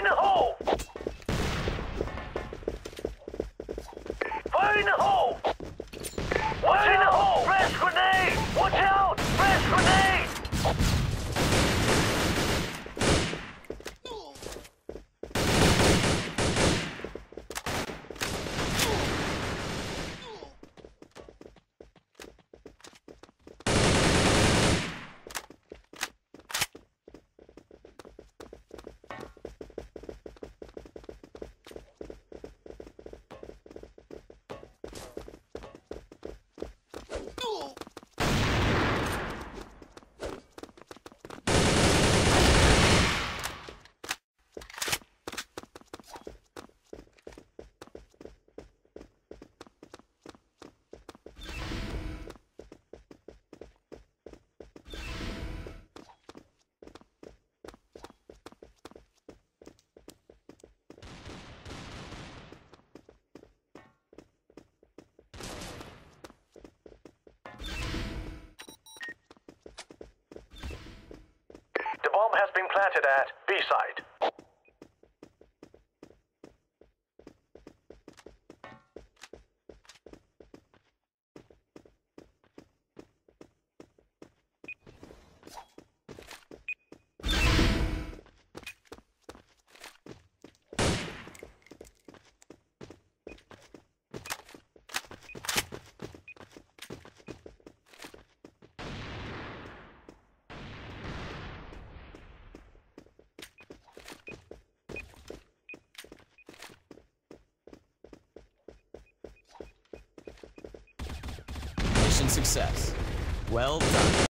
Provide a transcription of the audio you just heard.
in the hole! Fire in the hole! Fire in the hole! Flash grenade! Watch out! Flash grenade! The bomb has been planted at B-side. Mission success. Well done.